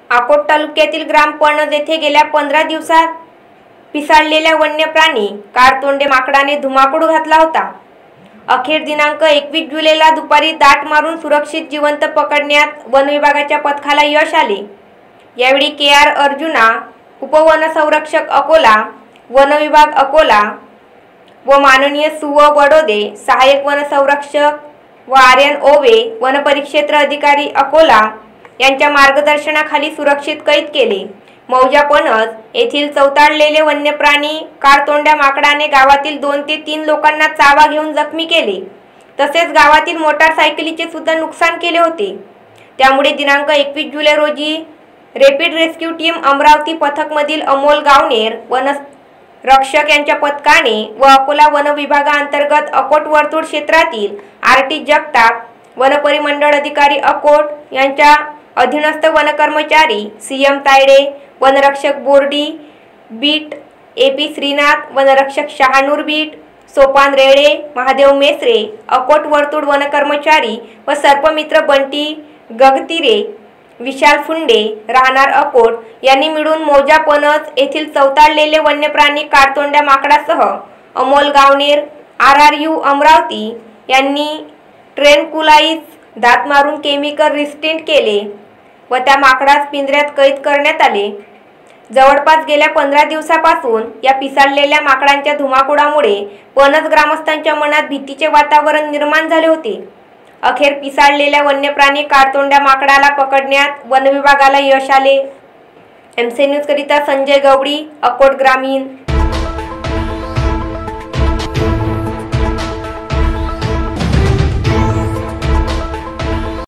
अकोट तालुक्यातील ग्राम पणज येथे गेल्या 15 दिवसात पिसाळलेल्या वन्य प्राणी कारतोंडे माकडाने धुमाकूळ घातला होता। अखेर दिनांक 21 जुलैला दुपारी दाट मारून सुरक्षित जिवंत पकडण्यात वन विभागाच्या पथकाला यश आले। यावेळी के.आर. अर्जुना, उपवनसंरक्षक अकोला, वन विभाग अकोला व माननीय सुव बडोदे, सहाय्यक वनसंरक्षक व आर्यन ओवे, वनपरिक्षेत्र अधिकारी अकोला यांच्या मार्गदर्शनाखाली सुरक्षित कैद केले। मौजा पणज येथील चौताळलेले वन्य प्राणी कारतोंड्या माकडाने गावातील 2 ते 3 लोकांना चावा घेऊन जखमी केले, तसेच गावातील मोटारसायकलीचे सुद्धा नुकसान केले होते। त्यामुळे दिनांक 21 जुलै रोजी रॅपिड रेस्क्यू टीम अमरावती पथकमधील अमोल गावनेर वनरक्षक यांच्या पथकाने व अकोला वन विभागांतर्गत अकोट वर्तुळ क्षेत्रातील आर.टी. जगताप, वनपरिमंडळ अधिकारी अकोट यांच्या अधीनस्थ वनकर्मचारी सी.एम. तायडे, वनरक्षक बोर्डी बीट ए.पी. श्रीनाथ, वनरक्षक शहानूर बीट, सोपान रेडे, महादेव मेसरे, अकोट वर्तुळ वनकर्मचारी व सर्पमित्र बंटी गगतिरे, विशाल फुंडे राहणार अकोट यांनी मिळून मौजा पणज येथील चौताळलेले वन्य प्राणी कारतोंड्या माकडासह अमोल गावनेर आर.आर.यू. अमरावती यांनी ट्रेनकुलाइज दात मारून केमिकल रिस्टिंट केले व त्या माकडास पिंजऱ्यात कैद करण्यात आले। जवळपास गेल्या 15 दिवसापासून या पिसाळलेल्या माकडांच्या धुमाकूळामुळे पणज ग्रामस्थांच्या मनात भीतीचे वातावरण निर्माण झाले होते। अखेर पिसाळलेल्या वन्य प्राणी कारतोंड्या माकडाला पकडण्यात वन विभागाला यश आले। एमसी न्यूज करिता संजय गवडी, अकोट ग्रामीण।